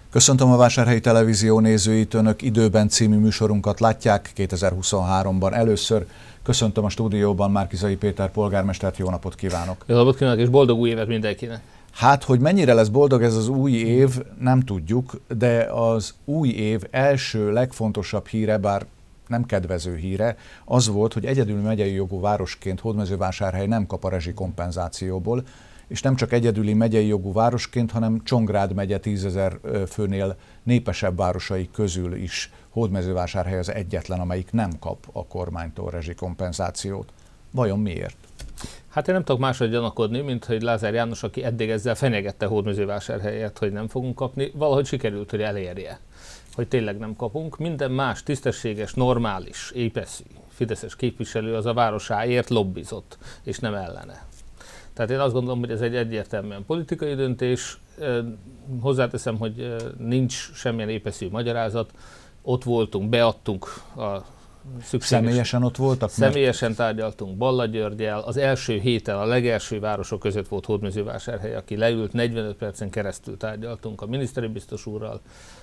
Köszöntöm a Vásárhelyi Televízió nézőit, Önök Időben című műsorunkat látják 2023-ban először. Köszöntöm a stúdióban Márki-Zay Péter polgármestert, jó napot kívánok! Jó napot kívánok, és boldog új évet mindenkinek! Hát, hogy mennyire lesz boldog ez az új év, nem tudjuk, de az új év első legfontosabb híre, bár nem kedvező híre, az volt, hogy egyedüli megyei jogú városként Hódmezővásárhely nem kap a rezsikompenzációból, és nem csak egyedüli megyei jogú városként, hanem Csongrád megye 10 000 főnél népesebb városai közül is Hódmezővásárhely az egyetlen, amelyik nem kap a kormánytól rezsikompenzációt. Vajon miért? Hát én nem tudok máshogy gyanakodni, mint hogy Lázár János, aki eddig ezzel fenyegette Hódmezővásárhelyet, hogy nem fogunk kapni, valahogy sikerült, hogy elérje, hogy tényleg nem kapunk. Minden más tisztességes, normális, épeszű fideszes képviselő az a városáért lobbizott, és nem ellene. Tehát én azt gondolom, hogy ez egy egyértelműen politikai döntés. Hozzáteszem, hogy nincs semmilyen épeszű magyarázat. Ott voltunk, beadtunk a szükséges... Személyesen ott voltak? Személyesen tárgyaltunk Balla Györggyel. Az első héten a legelső városok között volt Hódmezővásárhely, aki leült, 45 percen keresztül tárgyaltunk a miniszteri biztos úrral.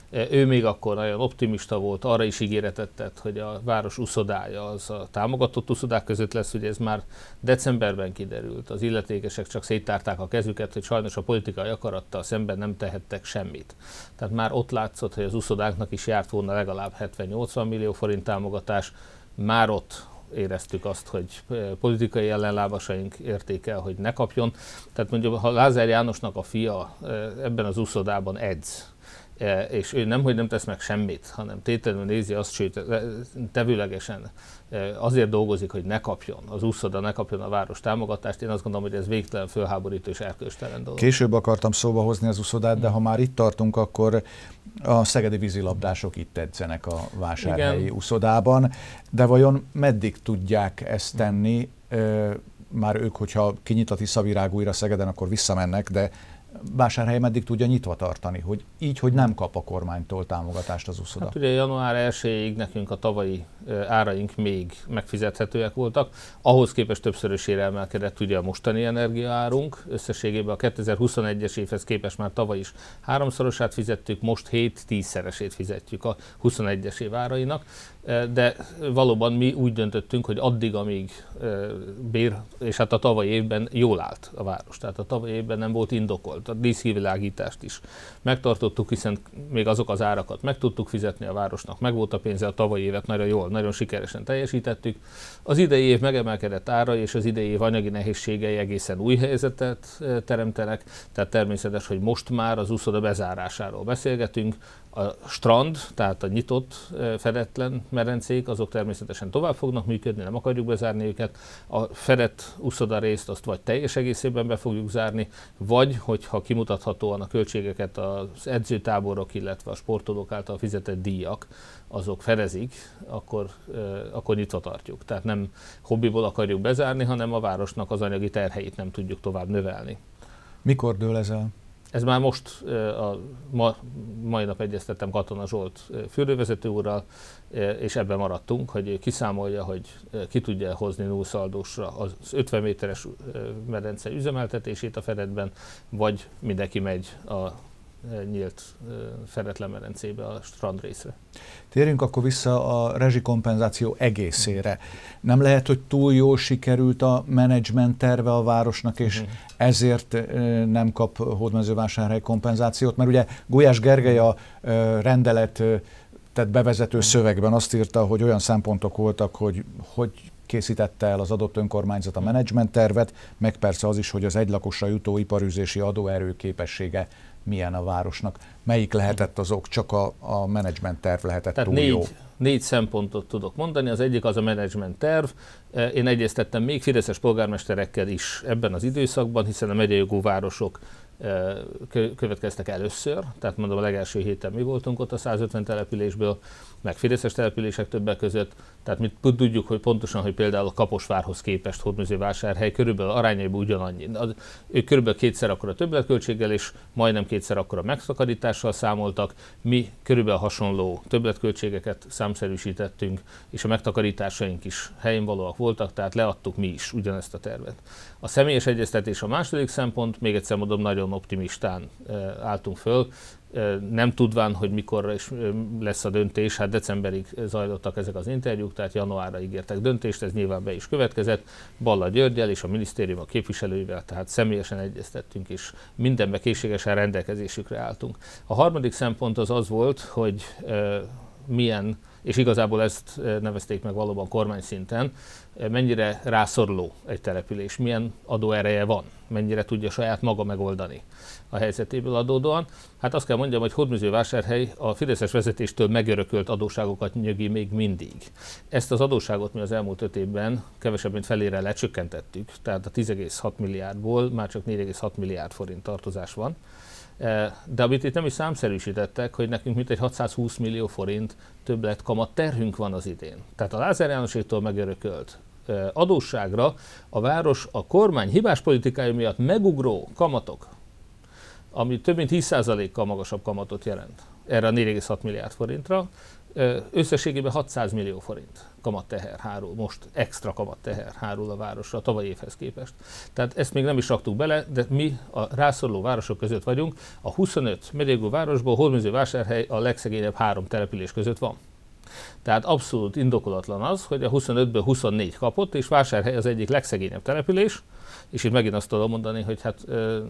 Ő még akkor nagyon optimista volt, arra is ígéretet tett, hogy a város uszodája az a támogatott uszodák között lesz, ugye ez már decemberben kiderült. Az illetékesek csak széttárták a kezüket, hogy sajnos a politikai akarattal szemben nem tehettek semmit. Tehát már ott látszott, hogy az uszodáknak is járt volna legalább 70-80 millió forint támogatás, már ott éreztük azt, hogy politikai ellenlábasaink érték el, hogy ne kapjon. Tehát mondjuk, ha Lázár Jánosnak a fia ebben az uszodában edz, és ő nemhogy nem tesz meg semmit, hanem tétlenül nézi azt, sőt tevőlegesen azért dolgozik, hogy ne kapjon az úszoda, ne kapjon a város támogatást. Én azt gondolom, hogy ez végtelen fölháborító és erkölcstelen dolog. Később akartam szóba hozni az úszodát, de ha már itt tartunk, akkor a szegedi vízilabdások itt edzenek a vásárhelyi úszodában. De vajon meddig tudják ezt tenni? Már ők, hogyha kinyit a Tiszavirág újra Szegeden, akkor visszamennek, de Vásárhely meddig tudja nyitva tartani, hogy így, hogy nem kap a kormánytól támogatást az úszoda? Hát ugye január 1-ig nekünk a tavalyi áraink még megfizethetőek voltak, ahhoz képest többszörösére emelkedett ugye a mostani energiaárunk, összességében a 2021-es évhez képest már tavaly is 3-szorosát fizettük, most 7-10-szeresét fizetjük a 21-es év árainak, de valóban mi úgy döntöttünk, hogy addig, amíg bér, és hát a tavalyi évben jól állt a város, tehát a tavalyi évben nem volt indokolt, a díszkivilágítást is megtartottuk, hiszen még azok az árakat meg tudtuk fizetni a városnak, meg volt a pénze, a tavalyi évet nagyon jól, nagyon sikeresen teljesítettük. Az idei év megemelkedett ára és az idei év anyagi nehézségei egészen új helyzetet teremtenek, tehát természetes, hogy most már az úszoda bezárásáról beszélgetünk. A strand, tehát a nyitott, fedetlen medencék, azok természetesen tovább fognak működni, nem akarjuk bezárni őket. A fedett úszoda részt azt vagy teljes egészében be fogjuk zárni, vagy hogyha kimutathatóan a költségeket az edzőtáborok, illetve a sportolók által fizetett díjak, azok fedezik, akkor nyitva tartjuk. Tehát nem hobbiból akarjuk bezárni, hanem a városnak az anyagi terheit nem tudjuk tovább növelni. Mikor dől ez el? Ez már most, mai nap egyeztettem Katona Zsolt fürdővezető úrral, és ebben maradtunk, hogy kiszámolja, hogy ki tudja hozni nullszaldósra az 50 méteres medence üzemeltetését a fedetben, vagy mindenki megy a nyílt fedetlen medencébe, a strandrészre. Térjünk akkor vissza a rezsikompenzáció egészére. Nem lehet, hogy túl jól sikerült a menedzsment terve a városnak, és ezért nem kap Hódmezővásárhely kompenzációt? Mert ugye Gulyás Gergely a rendelet tehát bevezető szövegben azt írta, hogy olyan szempontok voltak, hogy készítette el az adott önkormányzat a menedzsment tervet, meg persze az is, hogy az egylakosra jutó iparűzési adóerő képessége milyen a városnak. Melyik lehetett az ok? Csak a menedzsment terv lehetett tehát túl jó? Négy szempontot tudok mondani. Az egyik az a menedzsment terv. Én egyeztettem még fideszes polgármesterekkel is ebben az időszakban, hiszen a megyei jogú városok következtek először, tehát mondom, a legelső héten mi voltunk ott a 150 településből, meg fideszes települések többek között, tehát mi tudjuk, hogy pontosan, hogy például a Kaposvárhoz képest Hódmezővásárhely körülbelül arányaiban ugyanannyi. Ők körülbelül kétszer akkora többletköltséggel és majdnem kétszer akkora megtakarítással számoltak, mi körülbelül hasonló többletköltségeket számszerűsítettünk, és a megtakarításaink is helyénvalóak voltak, tehát leadtuk mi is ugyanezt a tervet. A személyes egyeztetés a második szempont, még egyszer mondom, nagyon nagyon optimistán álltunk föl, nem tudván, hogy mikor is lesz a döntés, hát decemberig zajlottak ezek az interjúk, tehát januárra ígértek döntést, ez nyilván be is következett. Balla Györggyel és a minisztérium a képviselőivel, tehát személyesen egyeztettünk, és mindenbe készségesen rendelkezésükre álltunk. A harmadik szempont az volt, hogy milyen, és igazából ezt nevezték meg valóban kormányszinten, mennyire rászoruló egy település, milyen adóereje van, mennyire tudja saját maga megoldani a helyzetéből adódóan. Hát azt kell mondjam, hogy Hódmezővásárhely a fideszes vezetéstől megörökölt adósságokat nyögi még mindig. Ezt az adósságot mi az elmúlt 5 évben kevesebb, mint felére lecsökkentettük, tehát a 10,6 milliárdból már csak 4,6 milliárd forint tartozás van. De amit itt nem is számszerűsítettek, hogy nekünk mintegy 620 millió forint többlet kamat terhünk van az idén. Tehát a Lázár Jánoséktól megörökölt adósságra a város a kormány hibás politikája miatt megugró kamatok, ami több mint 10%-kal magasabb kamatot jelent erre a 4,6 milliárd forintra, összességében 600 millió forint kamatteher hárul, most extra kamatteher hárul a városra a tavalyi évhez képest. Tehát ezt még nem is raktuk bele, de mi a rászoruló városok között vagyunk. A 25 megyégú városból Hódmezővásárhely a legszegényebb 3 település között van. Tehát abszolút indokolatlan az, hogy a 25-ből 24 kapott, és Vásárhely az egyik legszegényebb település, és itt megint azt tudom mondani, hogy hát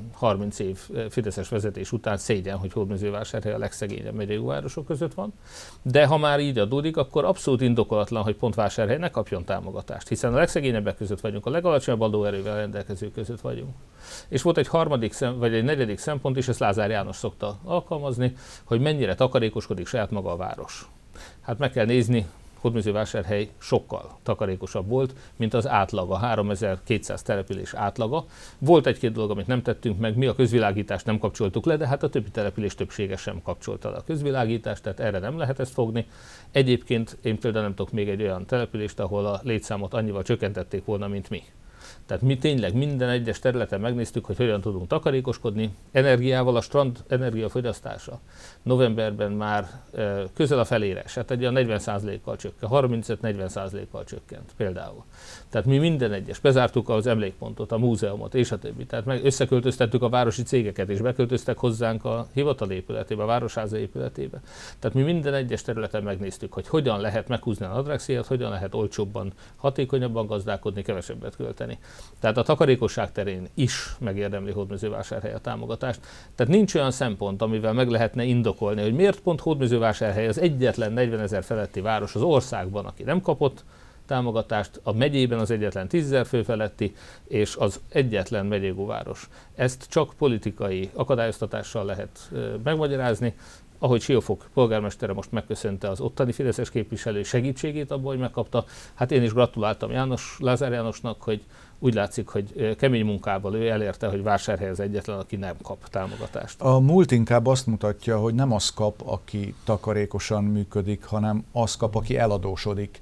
30 év fideszes vezetés után szégyen, hogy Hódmezővásárhely a legszegényebb megyei városok között van, de ha már így adódik, akkor abszolút indokolatlan, hogy pont Vásárhely ne kapjon támogatást, hiszen a legszegényebbek között vagyunk, a legalacsonyabb adóerővel rendelkezők között vagyunk. És volt egy egy negyedik szempont, és ezt Lázár János szokta alkalmazni, hogy mennyire takarékoskodik saját maga a város. Hát meg kell nézni, Hódmezővásárhely sokkal takarékosabb volt, mint az átlaga, 3200 település átlaga. Volt egy-két dolog, amit nem tettünk meg, mi a közvilágítást nem kapcsoltuk le, de hát a többi település többsége sem kapcsolta le a közvilágítást, tehát erre nem lehet ezt fogni. Egyébként én például nem tudok még egy olyan települést, ahol a létszámot annyival csökkentették volna, mint mi. Tehát mi tényleg minden egyes területen megnéztük, hogy hogyan tudunk takarékoskodni. Energiával a strand energiafogyasztása novemberben már közel a felére esett, egy olyan 40%-kal csökkent, 35-40%-kal csökkent például. Tehát mi minden egyes, bezártuk az emlékpontot, a múzeumot és a többi. Tehát összeköltöztettük a városi cégeket, és beköltöztek hozzánk a hivatal épületébe, a városháza épületébe. Tehát mi minden egyes területen megnéztük, hogy hogyan lehet meghúzni a nadrágszíjat, hogyan lehet olcsóbban, hatékonyabban gazdálkodni, kevesebbet költeni. Tehát a takarékosság terén is megérdemli Hódmezővásárhely a támogatást. Tehát nincs olyan szempont, amivel meg lehetne indokolni, hogy miért pont Hódmezővásárhely az egyetlen 40 000 feletti város az országban, aki nem kapott támogatást, a megyében az egyetlen 10 000 fő feletti, és az egyetlen megyégú város. Ezt csak politikai akadályoztatással lehet megmagyarázni. Ahogy Siófok polgármestere most megköszönte az ottani fideszes képviselő segítségét abban, hogy megkapta, hát én is gratuláltam Lázár Jánosnak, hogy úgy látszik, hogy kemény munkával ő elérte, hogy Vásárhely az egyetlen, aki nem kap támogatást. A múlt inkább azt mutatja, hogy nem az kap, aki takarékosan működik, hanem az kap, aki eladósodik.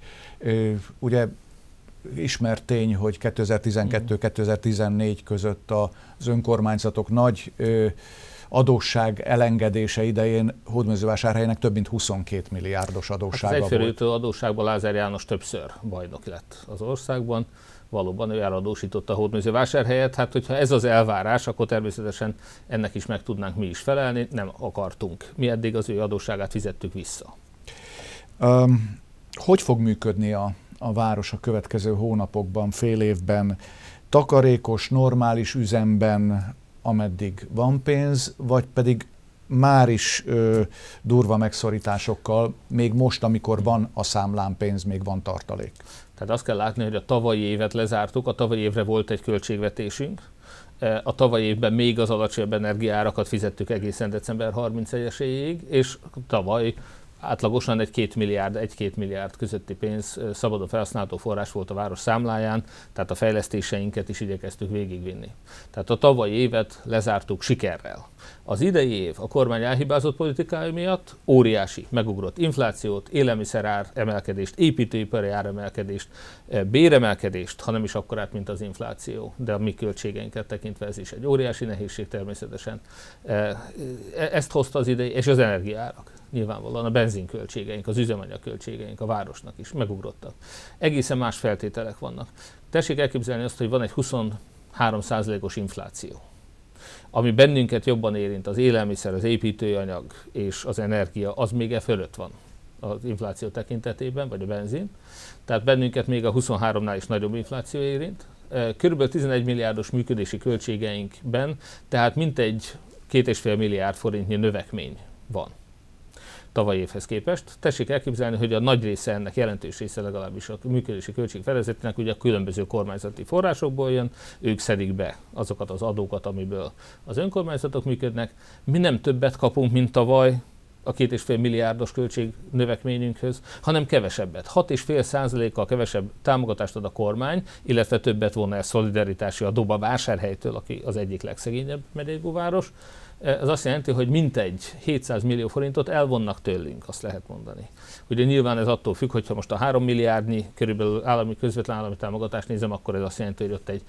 Ugye ismert tény, hogy 2012-2014 között az önkormányzatok nagy adósság elengedése idején Hódmezővásárhelynek több mint 22 milliárdos adóssága volt. Az egyfőjutó adósságban Lázár János többször bajnok lett az országban. Valóban ő eladósította a Hódmezővásárhelyet. Hát, hogyha ez az elvárás, akkor természetesen ennek is meg tudnánk mi is felelni. Nem akartunk. Mi eddig az ő adósságát fizettük vissza. Hogy fog működni a város a következő hónapokban, fél évben? Takarékos, normális üzemben, ameddig van pénz, vagy pedig már is durva megszorításokkal, még most, amikor van a számlán pénz, még van tartalék? Tehát azt kell látni, hogy a tavalyi évet lezártuk, a tavalyi évre volt egy költségvetésünk, a tavalyi évben még az alacsonyabb energiaárakat fizettük egészen december 31-ig, és tavaly átlagosan egy 1-2 milliárd közötti pénz szabadon felhasználható forrás volt a város számláján, tehát a fejlesztéseinket is igyekeztük végigvinni. Tehát a tavalyi évet lezártuk sikerrel. Az idei év a kormány elhibázott politikája miatt óriási megugrott inflációt, élelmiszerár emelkedést, építőipari áremelkedést, béremelkedést, ha nem is akkorát, mint az infláció, de a mi költségeinket tekintve ez is egy óriási nehézség természetesen. Ezt hozta az idei, és az energiaárak. Nyilvánvalóan a benzinköltségeink, az üzemanyagköltségeink a városnak is megugrottak. Egészen más feltételek vannak. Tessék elképzelni azt, hogy van egy 23%-os infláció. Ami bennünket jobban érint, az élelmiszer, az építőanyag és az energia, az még fölött van az infláció tekintetében, vagy a benzin. Tehát bennünket még a 23-nál is nagyobb infláció érint. Körülbelül 11 milliárdos működési költségeinkben, tehát mintegy 2,5 milliárd forintnyi növekmény van tavalyi évhez képest. Tessék elképzelni, hogy a nagy része ennek, jelentős része legalábbis a működési költségfedezetnek ugye a különböző kormányzati forrásokból jön, ők szedik be azokat az adókat, amiből az önkormányzatok működnek. Mi nem többet kapunk, mint tavaly a 2,5 milliárdos költség növekményünkhöz, hanem kevesebbet. 6,5%-kal kevesebb támogatást ad a kormány, illetve többet von el szolidaritási adóba Vásárhelytől, aki az egyik legszegényebb megyékóváros. Ez azt jelenti, hogy mintegy 700 millió forintot elvonnak tőlünk, azt lehet mondani. Ugye nyilván ez attól függ, hogyha most a 3 milliárdnyi körülbelül közvetlen állami támogatást nézem, akkor ez azt jelenti, hogy ott egy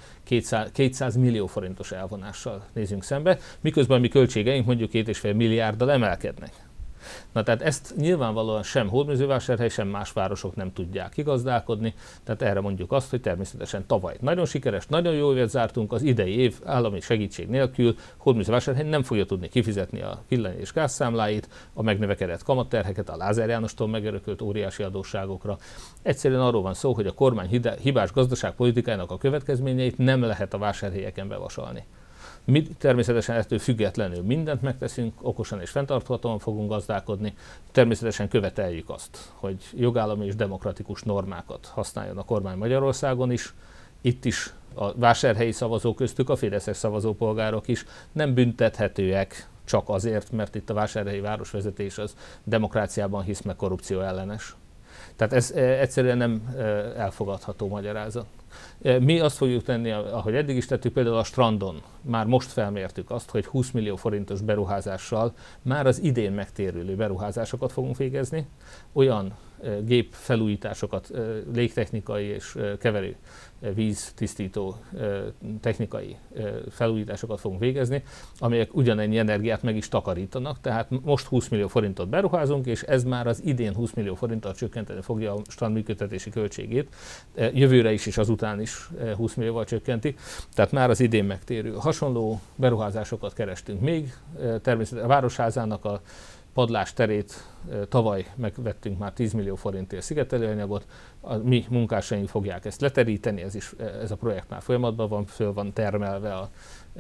200 millió forintos elvonással nézünk szembe, miközben mi költségeink mondjuk 2,5 milliárddal emelkednek. Na tehát ezt nyilvánvalóan sem Hódmezővásárhely, sem más városok nem tudják kigazdálkodni, tehát erre mondjuk azt, hogy természetesen tavaly nagyon sikeres, nagyon jó évet zártunk, az idei év állami segítség nélkül Hódmezővásárhely nem fogja tudni kifizetni a villany- és gázszámláit, a megnövekedett kamatterheket, a Lázár Jánostól megörökölt óriási adósságokra. Egyszerűen arról van szó, hogy a kormány hibás gazdaságpolitikájának a következményeit nem lehet a vásárhelyeken bevasalni. Mi természetesen ettől függetlenül mindent megteszünk, okosan és fenntarthatóan fogunk gazdálkodni. Természetesen követeljük azt, hogy jogállami és demokratikus normákat használjon a kormány Magyarországon is. Itt is a vásárhelyi szavazók, köztük a fideszes szavazópolgárok is nem büntethetőek csak azért, mert itt a vásárhelyi városvezetés az demokráciában hisz, meg korrupció ellenes. Tehát ez egyszerűen nem elfogadható magyarázat. Mi azt fogjuk tenni, ahogy eddig is tettük, például a strandon már most felmértük azt, hogy 20 millió forintos beruházással már az idén megtérülő beruházásokat fogunk végezni, olyan gépfelújításokat, légtechnikai és keverő víztisztító technikai felújításokat fogunk végezni, amelyek ugyanennyi energiát meg is takarítanak, tehát most 20 millió forintot beruházunk, és ez már az idén 20 millió forinttal csökkenteni fogja a strand működtetési költségét, jövőre is és azután is 20 millióval csökkenti, tehát már az idén megtérül. Hasonló beruházásokat kerestünk még, természetesen a Városházának a padlás terét tavaly megvettünk már 10 millió forintért szigetelőanyagot, a mi munkásaink fogják ezt leteríteni, ez a projekt már folyamatban van, föl van termelve a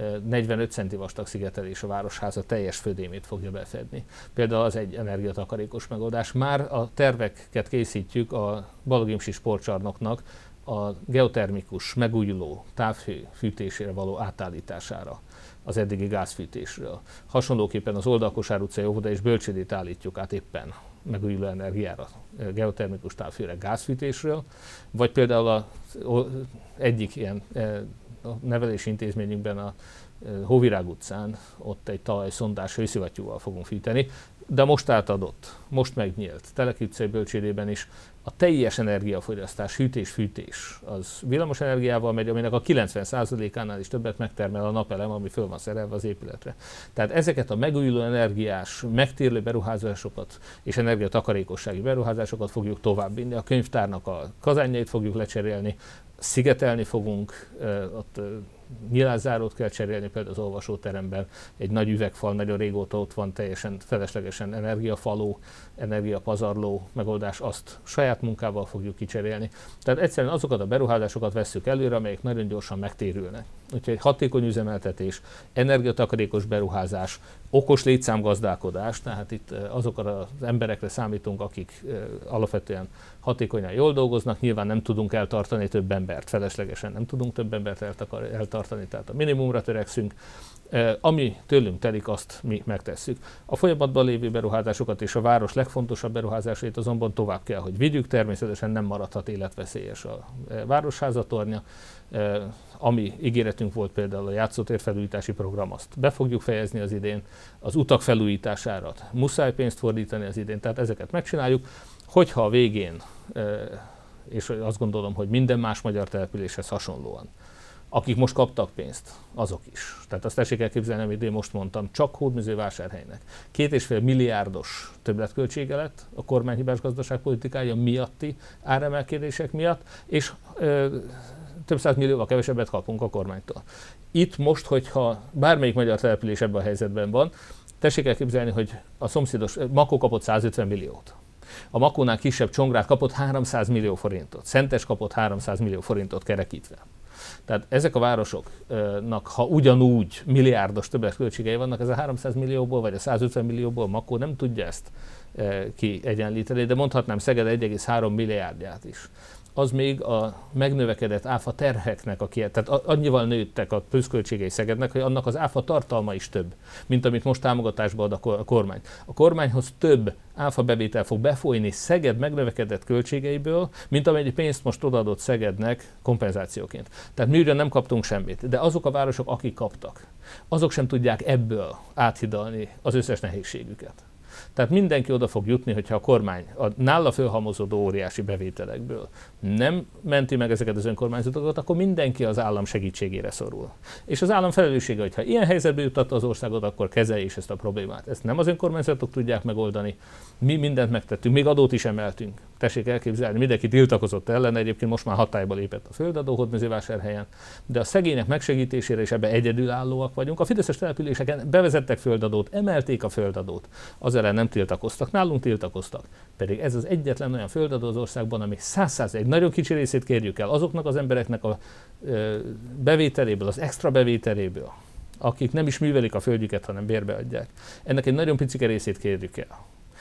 45 centi vastag szigetelés a Városháza teljes födémét fogja befedni. Például az egy energiatakarékos megoldás. Már a terveket készítjük a Balogimsi sportcsarnoknak a geotermikus, megújuló távhő fűtésére való átállítására az eddigi gázfűtésről. Hasonlóképpen az Oldalkosár utcai óvoda és bölcsődét állítjuk át éppen megújuló energiára, geotermikus távhőre gázfűtésről, vagy például egyik ilyen a nevelési intézményünkben a Hóvirág utcán, ott egy talajszondás hőszivattyúval fogunk fűteni, de most átadott, most megnyílt. Teleki utcai bölcsődében is a teljes energiafogyasztás, hűtés-fűtés az villamos energiával megy, aminek a 90%-ánál is többet megtermel a napelem, ami föl van szerelve az épületre. Tehát ezeket a megújuló energiás, megtérülő beruházásokat és energiatakarékossági beruházásokat fogjuk továbbvinni. A könyvtárnak a kazánjait fogjuk lecserélni, szigetelni fogunk, ott nyilászárót kell cserélni, például az olvasóteremben egy nagy üvegfal, nagyon régóta ott van, teljesen feleslegesen energiafaló, energiapazarló megoldás, azt saját munkával fogjuk kicserélni. Tehát egyszerűen azokat a beruházásokat vesszük előre, amelyek nagyon gyorsan megtérülnek. Úgyhogy hatékony üzemeltetés, energiatakarékos beruházás, okos létszámgazdálkodás, tehát itt azokra az emberekre számítunk, akik alapvetően hatékonyan jól dolgoznak, nyilván nem tudunk eltartani több embert, feleslegesen nem tudunk több embert eltartani, tehát a minimumra törekszünk. Ami tőlünk telik, azt mi megtesszük. A folyamatban lévő beruházásokat és a város legfontosabb beruházásait azonban tovább kell, hogy vigyük, természetesen nem maradhat életveszélyes a Városháza-tornya. Ami ígéretünk volt például a játszótér felújítási program, azt be fogjuk fejezni az idén, az utak felújítására muszáj pénzt fordítani az idén, tehát ezeket megcsináljuk, hogyha a végén, és azt gondolom, hogy minden más magyar településhez hasonlóan, akik most kaptak pénzt, azok is. Tehát azt tessék elképzelni, amit én most mondtam, csak Hódmezővásárhelynek 2,5 milliárdos többletköltsége lett a kormány hibás gazdaságpolitikája miatti áremelkedések miatt, és több 100 millióval kevesebbet kapunk a kormánytól. Itt most, hogyha bármelyik magyar település ebben a helyzetben van, tessék elképzelni, hogy a szomszédos Makó kapott 150 milliót. A Makónál kisebb Csongrád kapott 300 millió forintot, Szentes kapott 300 millió forintot kerekítve. Tehát ezek a városoknak, ha ugyanúgy milliárdos többletköltségei vannak, ez a 300 millióból vagy a 150 millióból Makó nem tudja ezt kiegyenlíteni, de mondhatnám Szeged 1,3 milliárdját is. Az még a megnövekedett áfa terheknek, tehát annyival nőttek a pluszköltségei Szegednek, hogy annak az áfa tartalma is több, mint amit most támogatásba ad a kormány. A kormányhoz több áfa bevétel fog befolyni Szeged megnövekedett költségeiből, mint amennyi pénzt most odaadott Szegednek kompenzációként. Tehát mi ugyan nem kaptunk semmit, de azok a városok, akik kaptak, azok sem tudják ebből áthidalni az összes nehézségüket. Tehát mindenki oda fog jutni, hogyha a kormány a nála fölhalmozódó óriási bevételekből nem menti meg ezeket az önkormányzatokat, akkor mindenki az állam segítségére szorul. És az állam felelőssége, hogyha ilyen helyzetbe juttatta az országot, akkor kezelje is ezt a problémát. Ezt nem az önkormányzatok tudják megoldani. Mi mindent megtettünk, még adót is emeltünk. Tessék elképzelni, mindenki tiltakozott ellen, egyébként most már hatályba lépett a földadó Hódmezővásárhelyen, de a szegények megsegítésére is ebbe egyedülállóak vagyunk. A fideszes településeken bevezettek földadót, emelték a földadót, az ellen nem tiltakoztak, nálunk tiltakoztak. Pedig ez az egyetlen olyan földadó az országban, ami 100%, nagyon kicsi részét kérjük el azoknak az embereknek a bevételéből, az extra bevételéből, akik nem is művelik a földjüket, hanem bérbe adják. Ennek egy nagyon picike részét kérjük el.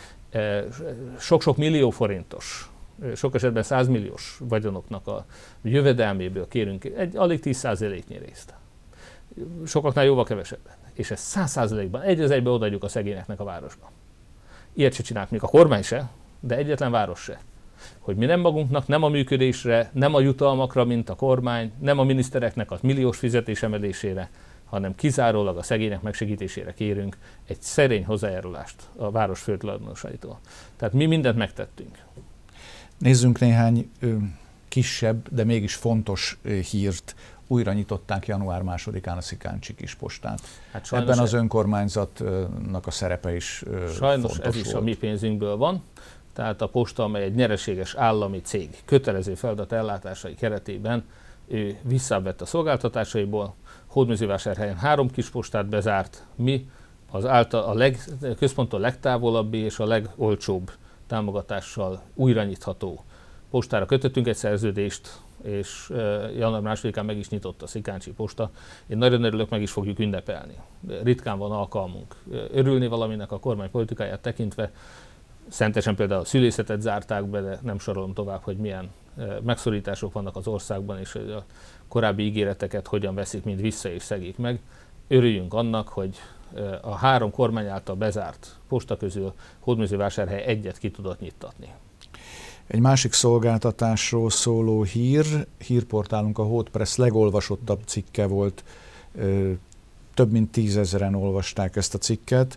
Sok-sok millió forintos, sok esetben 100 milliós vagyonoknak a jövedelméből kérünk egy alig 10%-nyi részt. Sokaknál jóval kevesebben. És ezt 100%-ban egy az egybe odaadjuk a szegényeknek a városba. Ilyet se csinált még a kormány se, de egyetlen város se. Hogy mi nem magunknak, nem a működésre, nem a jutalmakra, mint a kormány, nem a minisztereknek a milliós fizetés emelésére, hanem kizárólag a szegények megsegítésére kérünk egy szerény hozzájárulást a város földtulajdonosaitól. Tehát mi mindent megtettünk. Nézzünk néhány kisebb, de mégis fontos hírt. Újra nyitották január 2-án a Szikáncsi Kispostát. Hát ebben az önkormányzatnak a szerepe is sajnos fontos ez is volt. A mi pénzünkből van. Tehát a posta, amely egy nyereséges állami cég, kötelező feladat ellátásai keretében ő visszavett a szolgáltatásaiból. Hódmezővásárhelyen 3 kispostát bezárt, mi a központtól legtávolabbi és a legolcsóbb támogatással újra nyitható postára kötöttünk egy szerződést, és január 2-án meg is nyitott a Szikáncsi posta. Én nagyon örülök, meg is fogjuk ünnepelni. Ritkán van alkalmunk örülni valaminek a kormány politikáját tekintve. Szentesen például a szülészetet zárták be, de nem sorolom tovább, hogy milyen megszorítások vannak az országban, és hogy a korábbi ígéreteket hogyan veszik mind vissza és szegik meg. Örüljünk annak, hogy a 3 kormány által bezárt posta közül Hódmezővásárhely egyet ki tudott nyittatni. Egy másik szolgáltatásról szóló hírportálunk, a Hódpressz legolvasottabb cikke volt, több mint 10 000-en olvasták ezt a cikket.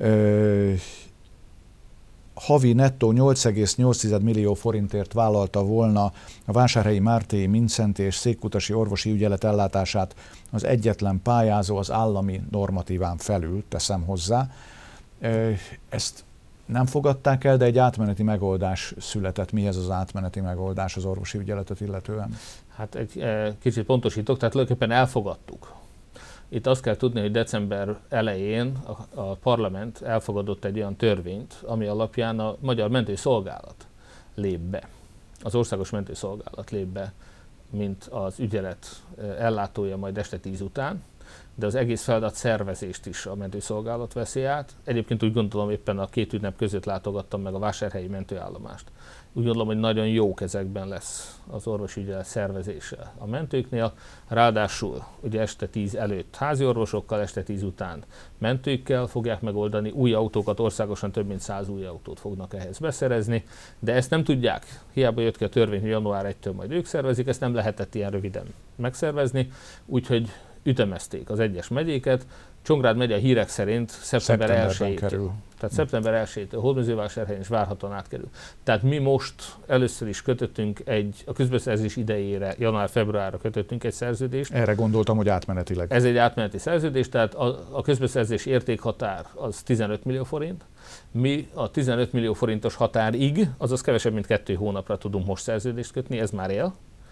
Havi nettó 8,8 millió forintért vállalta volna a vásárhelyi Mártéi Mindszenty és Székkutasi orvosi ügyelet ellátását az egyetlen pályázó az állami normatíván felül, teszem hozzá. Ezt nem fogadták el, de egy átmeneti megoldás született. Mi ez az átmeneti megoldás az orvosi ügyeletet illetően? Hát egy kicsit pontosítok, tehát tulajdonképpen elfogadtuk. Itt azt kell tudni, hogy december elején a parlament elfogadott egy olyan törvényt, ami alapján a Magyar Mentőszolgálat lép be. Az Országos Mentőszolgálat lép be, mint az ügyelet ellátója majd este 10 után, de az egész feladat szervezést is a mentőszolgálat veszi át. Egyébként úgy gondolom, éppen a 2 ünnep között látogattam meg a vásárhelyi mentőállomást. Úgy gondolom, hogy nagyon jó kezekben lesz az orvosi ügyelet szervezése a mentőknél. Ráadásul ugye este 10 előtt házi orvosokkal, este 10 után mentőkkel fogják megoldani. Új autókat, országosan több mint 100 új autót fognak ehhez beszerezni, de ezt nem tudják. Hiába jött ki a törvény, hogy január 1-től majd ők szervezik, ezt nem lehetett ilyen röviden megszervezni, úgyhogy ütemezték az egyes megyéket. Csongrád megye hírek szerint szeptember 1-től kerül. Tehát szeptember 1-től Hódmezővásárhelyen is várhatóan átkerül. Tehát mi most először is kötöttünk a közbeszerzés idejére, január-februárra kötöttünk egy szerződést. Erre gondoltam, hogy átmenetileg. Ez egy átmeneti szerződés, tehát a közbeszerzés értékhatár az 15 millió forint. Mi a 15 millió forintos határig, azaz kevesebb mint 2 hónapra tudunk most szerződést kötni, ez már él.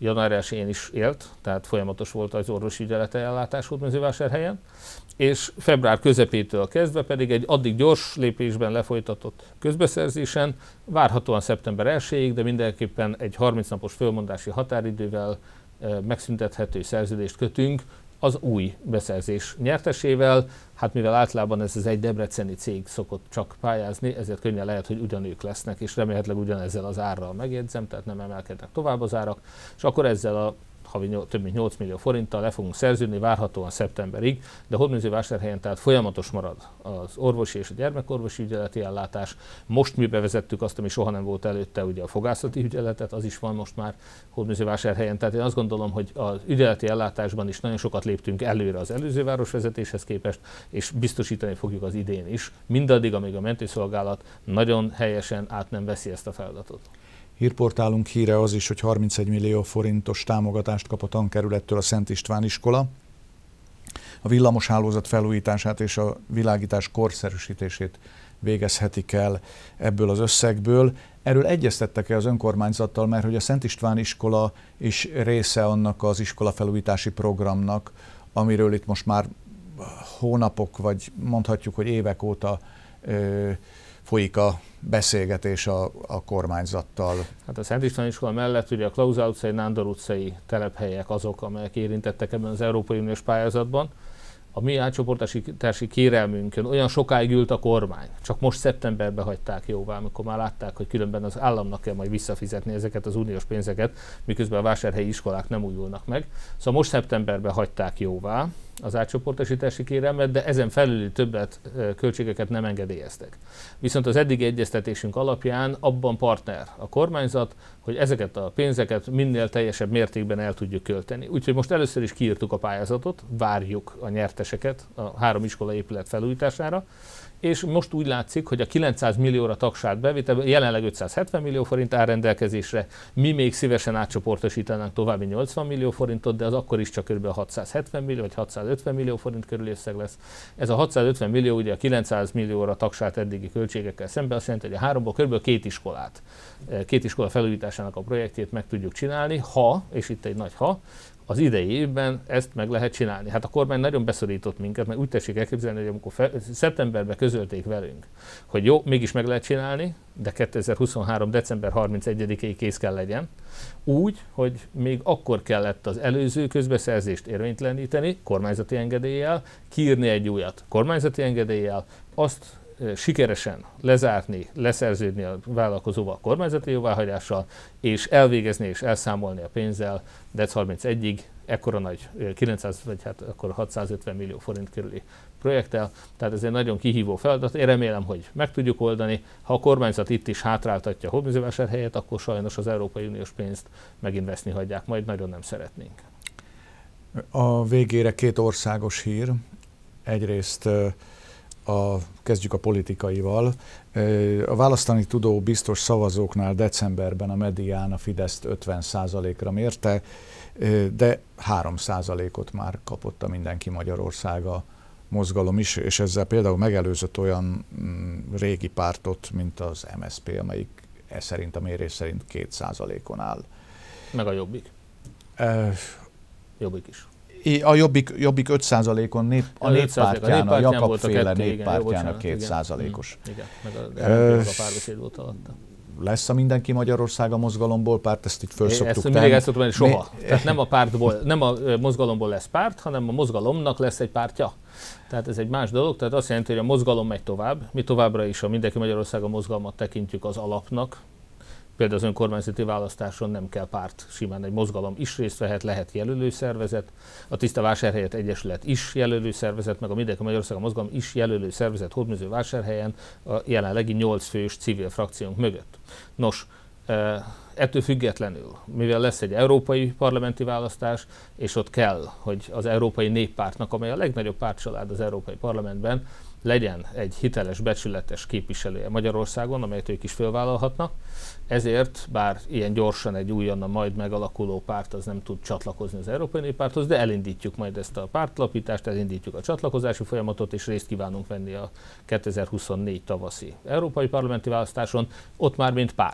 január 1-én is élt, tehát folyamatos volt az orvosi ügyelete ellátás Hódmezővásárhelyen, és február közepétől kezdve pedig egy addig gyors lépésben lefolytatott közbeszerzésen, várhatóan szeptember 1-ig, de mindenképpen egy 30 napos fölmondási határidővel megszüntethető szerződést kötünk az új beszerzés nyertesével. Hát mivel általában ez egy debreceni cég szokott csak pályázni, ezért könnyen lehet, hogy ugyanők lesznek, és remélhetőleg ugyanezzel az árral megjegyzem, tehát nem emelkednek tovább az árak, és akkor ezzel a havi több mint 8 millió forinttal le fogunk szerződni, várhatóan szeptemberig, de Hódmezővásárhelyen tehát folyamatos marad az orvosi és a gyermekorvosi ügyeleti ellátás. Most mi bevezettük azt, ami soha nem volt előtte, ugye a fogászati ügyeletet, az is van most már Hódmezővásárhelyen. Tehát én azt gondolom, hogy az ügyeleti ellátásban is nagyon sokat léptünk előre az előző városvezetéshez képest, és biztosítani fogjuk az idén is, mindaddig, amíg a mentőszolgálat nagyon helyesen át nem veszi ezt a feladatot. Hírportálunk híre az is, hogy 31 millió forintos támogatást kap a tankerülettől a Szent István iskola. A villamoshálózat felújítását és a világítás korszerűsítését végezhetik el ebből az összegből. Erről egyeztettek-e az önkormányzattal, mert hogy a Szent István iskola is része annak az iskolafelújítási programnak, amiről itt most már hónapok, vagy mondhatjuk, hogy évek óta folyik a beszélgetés a kormányzattal. Hát a Szent István iskola mellett ugye a Klauzál utcai, Nándor utcai telephelyek azok, amelyek érintettek ebben az Európai Uniós pályázatban. A mi átcsoportosítási kérelmünkön olyan sokáig ült a kormány, csak most szeptemberben hagyták jóvá, amikor már látták, hogy különben az államnak kell majd visszafizetni ezeket az uniós pénzeket, miközben a vásárhelyi iskolák nem újulnak meg. Szóval most szeptemberben hagyták jóvá az átcsoportosítási kérelmet, de ezen felüli többlet költségeket nem engedélyeztek. Viszont az eddigi egyeztetésünk alapján abban partner a kormányzat, hogy ezeket a pénzeket minél teljesebb mértékben el tudjuk költeni. Úgyhogy most először is kiírtuk a pályázatot, várjuk a nyerteseket a 3 iskola épület felújítására, és most úgy látszik, hogy a 900 millióra tagsált bevétel, jelenleg 570 millió forint áll rendelkezésre, mi még szívesen átcsoportosítanánk további 80 millió forintot, de az akkor is csak kb. 670 millió vagy 650 millió forint körül összeg lesz. Ez a 650 millió ugye a 900 millióra tagsált eddigi költségekkel szemben azt jelenti, hogy a 3-ból kb. 2 iskola felújításának a projektjét meg tudjuk csinálni, ha, és itt egy nagy ha, az idei évben ezt meg lehet csinálni. Hát a kormány nagyon beszorított minket, mert úgy tessék elképzelni, hogy amikor szeptemberben közölték velünk, hogy jó, mégis meg lehet csinálni, de 2023. december 31-ig kész kell legyen, úgy, hogy még akkor kellett az előző közbeszerzést érvényteleníteni kormányzati engedéllyel, kiírni egy újat kormányzati engedéllyel, azt sikeresen lezárni, leszerződni a vállalkozóval kormányzati jóváhagyással, és elvégezni és elszámolni a pénzzel dec. 31-ig ekkora nagy 900 vagy hát akkor 650 millió forint körüli projekttel. Tehát ez egy nagyon kihívó feladat. Én remélem, hogy meg tudjuk oldani. Ha a kormányzat itt is hátráltatja a Hódmezővásárhelyet, akkor sajnos az Európai Uniós pénzt megint veszni hagyják, majd nagyon nem szeretnénk. A végére 2 országos hír. Egyrészt kezdjük a politikaival. A választani tudó biztos szavazóknál decemberben a medián a Fideszt 50%-ra mérte, de 3%-ot már kapott a Mindenki Magyarországa mozgalom is, és ezzel például megelőzött olyan régi pártot, mint az MSZP, amelyik szerint a mérés szerint 2%-on áll. Meg a Jobbik. Jobbik is. A Jobbik 5%-on, a néppártján, a Jakab-féle néppártjának 2%-os. Igen, meg a párbeszéd volt alatta. Lesz a Mindenki Magyarországa mozgalomból párt, ezt így föl szoktuk tenni. Mindig ezt szoktuk mondani, soha. Tehát nem a pártból, nem a mozgalomból lesz párt, hanem a mozgalomnak lesz egy pártja. Tehát ez egy más dolog, tehát azt jelenti, hogy a mozgalom megy tovább. Mi továbbra is a Mindenki Magyarországa mozgalmat tekintjük az alapnak. Például az önkormányzati választáson nem kell párt, simán egy mozgalom is részt vehet, lehet jelölőszervezet, a Tiszta Vásárhelyet Egyesület is jelölőszervezet, meg a Mindenki Magyarországon mozgalom is jelölőszervezet Hódmezővásárhelyen a jelenlegi 8 fős civil frakciónk mögött. Nos, ettől függetlenül, mivel lesz egy európai parlamenti választás, és ott kell, hogy az Európai Néppártnak, amely a legnagyobb pártcsalád az Európai Parlamentben, legyen egy hiteles, becsületes képviselője Magyarországon, amelyet ők is fölvállalhatnak. Ezért, bár ilyen gyorsan egy újonnan majd megalakuló párt az nem tud csatlakozni az Európai Néppárthoz, de elindítjuk majd ezt a pártlapítást, elindítjuk a csatlakozási folyamatot, és részt kívánunk venni a 2024 tavaszi európai parlamenti választáson, ott már mint párt.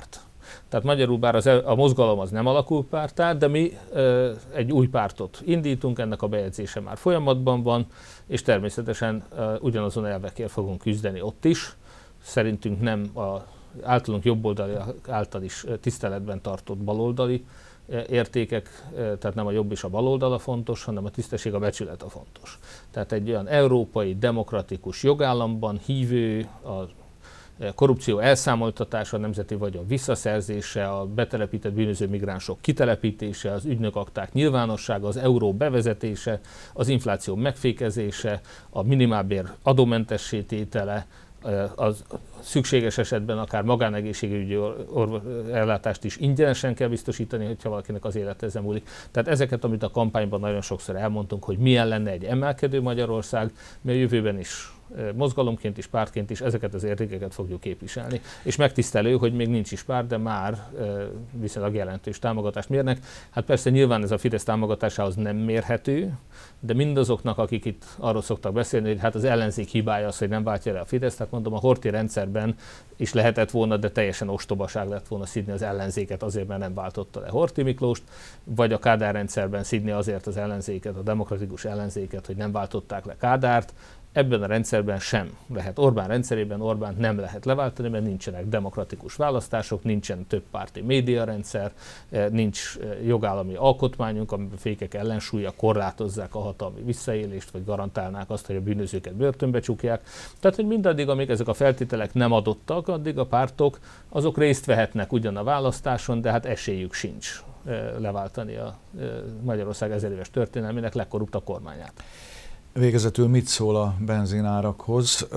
Tehát magyarul bár a mozgalom az nem alakul párttá, de mi egy új pártot indítunk, ennek a bejegyzése már folyamatban van, és természetesen ugyanazon elvekért fogunk küzdeni ott is. Szerintünk nem a általunk jobboldali által is tiszteletben tartott baloldali értékek, tehát nem a jobb és a baloldal a fontos, hanem a tisztesség, a becsület a fontos. Tehát egy olyan európai, demokratikus jogállamban hívő, a korrupció elszámoltatása, a nemzeti vagyon visszaszerzése, a betelepített bűnöző migránsok kitelepítése, az ügynökakták nyilvánossága, az euró bevezetése, az infláció megfékezése, a minimálbér adómentessé tétele, az szükséges esetben akár magánegészségügyi ellátást is ingyenesen kell biztosítani, hogyha valakinek az élet ezen múlik. Tehát ezeket, amit a kampányban nagyon sokszor elmondtunk, hogy milyen lenne egy emelkedő Magyarország, mi a jövőben is mozgalomként is, pártként is ezeket az értékeket fogjuk képviselni. És megtisztelő, hogy még nincs is párt, de már viszonylag jelentős támogatást mérnek. Hát persze nyilván ez a Fidesz támogatásához nem mérhető, de mindazoknak, akik itt arról szoktak beszélni, hogy hát az ellenzék hibája az, hogy nem váltja le a Fidesz, tehát mondom, a Horthy rendszerben is lehetett volna, de teljesen ostobaság lett volna szidni az ellenzéket azért, mert nem váltotta le Horthy Miklóst, vagy a Kádár rendszerben szidni azért az ellenzéket, a demokratikus ellenzéket, hogy nem váltották le Kádárt. Ebben a rendszerben sem lehet. Orbán rendszerében Orbánt nem lehet leváltani, mert nincsenek demokratikus választások, nincsen többpárti médiarendszer, nincs jogállami alkotmányunk, amiben fékek ellensúlya korlátozzák a hatalmi visszaélést, vagy garantálnák azt, hogy a bűnözőket börtönbe csukják. Tehát, hogy mindaddig, amíg ezek a feltételek nem adottak, addig a pártok azok részt vehetnek ugyan a választáson, de hát esélyük sincs leváltani a Magyarország 1000 éves történelmének legkorruptabb kormányát. Végezetül mit szól a benzinárakhoz?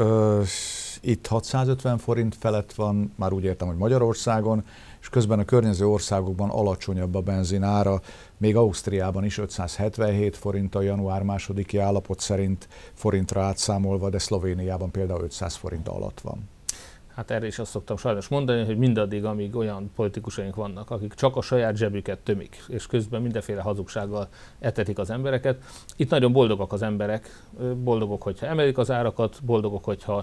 Itt 650 forint felett van, már úgy értem, hogy Magyarországon, és közben a környező országokban alacsonyabb a benzinára, még Ausztriában is 577 forint a január 2-i állapot szerint forintra átszámolva, de Szlovéniában például 500 forint alatt van. Hát erre is azt szoktam sajnos mondani, hogy mindaddig, amíg olyan politikusaink vannak, akik csak a saját zsebüket tömik, és közben mindenféle hazugsággal etetik az embereket. Itt nagyon boldogak az emberek, boldogok, hogyha emelik az árakat, boldogok, hogyha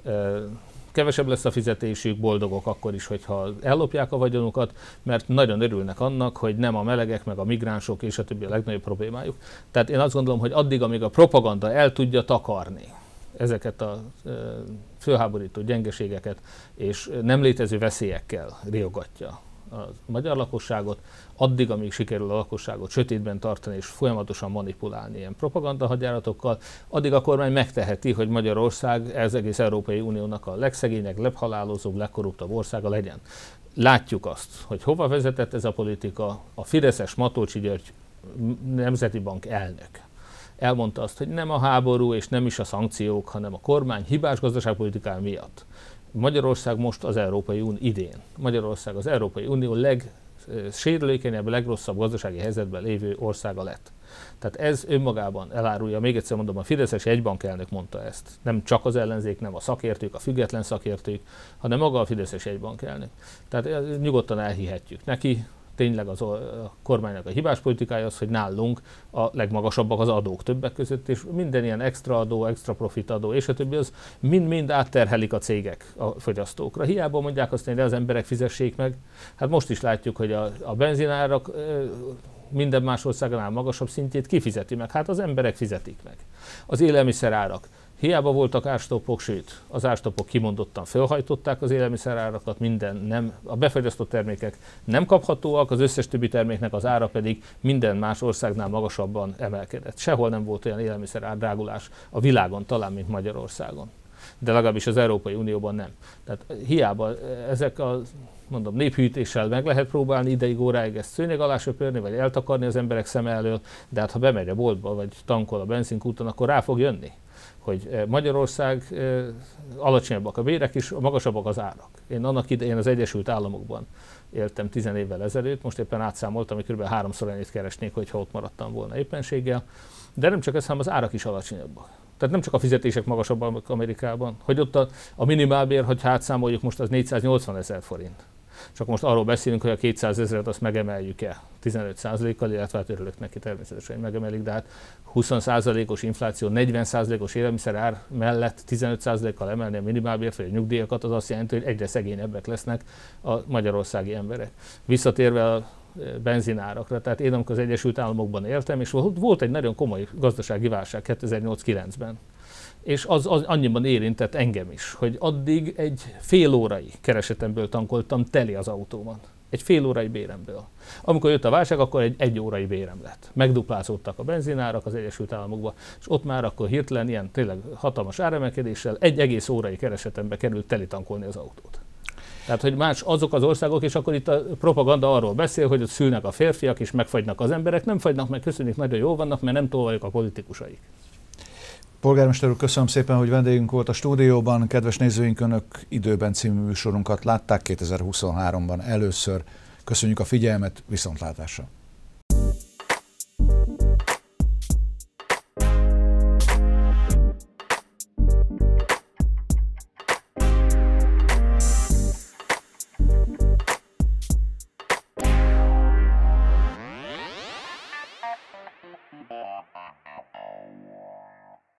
kevesebb lesz a fizetésük, boldogok akkor is, hogyha ellopják a vagyonukat, mert nagyon örülnek annak, hogy nem a melegek, meg a migránsok és a többi a legnagyobb problémájuk. Tehát én azt gondolom, hogy addig, amíg a propaganda el tudja takarni ezeket a fölháborító gyengeségeket és nem létező veszélyekkel riogatja a magyar lakosságot, addig, amíg sikerül a lakosságot sötétben tartani és folyamatosan manipulálni ilyen propagandahagyjáratokkal, addig a kormány megteheti, hogy Magyarország az egész Európai Uniónak a legszegényebb, leghalálozóbb, legkorruptabb országa legyen. Látjuk azt, hogy hova vezetett ez a politika. A fideszes Matolcsy György Nemzeti Bank elnök elmondta azt, hogy nem a háború és nem is a szankciók, hanem a kormány hibás gazdaságpolitikája miatt. Magyarország most az Európai Unió idén. Magyarország az Európai Unió legsérülékenyebb, legrosszabb gazdasági helyzetben lévő országa lett. Tehát ez önmagában elárulja, még egyszer mondom, a fideszes jegybankelnök mondta ezt. Nem csak az ellenzék, nem a szakértők, a független szakértők, hanem maga a fideszes jegybankelnök. Tehát nyugodtan elhihetjük neki. Tényleg a kormánynak a hibás politikája az, hogy nálunk a legmagasabbak az adók többek között, és minden ilyen extra adó, extra profit adó, és a többi az mind-mind átterhelik a cégek a fogyasztókra. Hiába mondják azt, hogy az emberek fizessék meg. Hát most is látjuk, hogy a benzinárak minden más országnál magasabb szintjét kifizeti meg. Hát az emberek fizetik meg. Az élelmiszerárak. Hiába voltak árstoppok, sőt, az árstoppok kimondottan felhajtották az élelmiszerárakat, a befagyasztott termékek nem kaphatóak, az összes többi terméknek az ára pedig minden más országnál magasabban emelkedett. Sehol nem volt olyan élelmiszerárdrágulás a világon talán, mint Magyarországon. De legalábbis az Európai Unióban nem. Tehát hiába ezek a néphűtéssel meg lehet próbálni ideig, óráig ezt szőnyeg alá söpörni, vagy eltakarni az emberek szeme elől, de hát ha bemegy a boltba, vagy tankol a benzinkúton, akkor rá fog jönni, hogy Magyarország alacsonyabbak a bérek is, magasabbak az árak. Én annak idején az Egyesült Államokban éltem 10 évvel ezelőtt, most éppen átszámoltam, hogy kb. 3-szor ennyit keresnék, hogyha ott maradtam volna éppenséggel, de nem csak ez, hanem az árak is alacsonyabbak. Tehát nem csak a fizetések magasabbak Amerikában, hogy ott a minimálbér, hogy átszámoljuk most, az 480 000 forint. Csak most arról beszélünk, hogy a 200 000-et azt megemeljük-e 15%-kal, illetve hát örülök neki természetesen, hogy megemelik, de hát 20%-os infláció, 40%-os élelmiszerár mellett 15%-kal emelni a minimálbért vagy a nyugdíjakat, az azt jelenti, hogy egyre szegényebbek lesznek a magyarországi emberek. Visszatérve a benzinárakra, tehát én amikor az Egyesült Államokban éltem, és volt egy nagyon komoly gazdasági válság 2008-9-ben. És az annyiban érintett engem is, hogy addig egy fél órai keresetemből tankoltam teli az autómat. Egy fél órai béremből. Amikor jött a válság, akkor egy órai bérem lett. Megduplázódtak a benzinárak az Egyesült Államokban, és ott már akkor hirtelen ilyen tényleg hatalmas áremelkedéssel egy egész órai keresetembe került teli tankolni az autót. Tehát, hogy más azok az országok, és akkor itt a propaganda arról beszél, hogy ott szülnek a férfiak, és megfagynak az emberek. Nem fagynak meg, köszönjük, nagyon jól vannak, mert nem tolvajok a politikusaik. Polgármester úr, köszönöm szépen, hogy vendégünk volt a stúdióban. Kedves nézőink, Önök Időben című műsorunkat látták 2023-ban először. Köszönjük a figyelmet, viszontlátásra!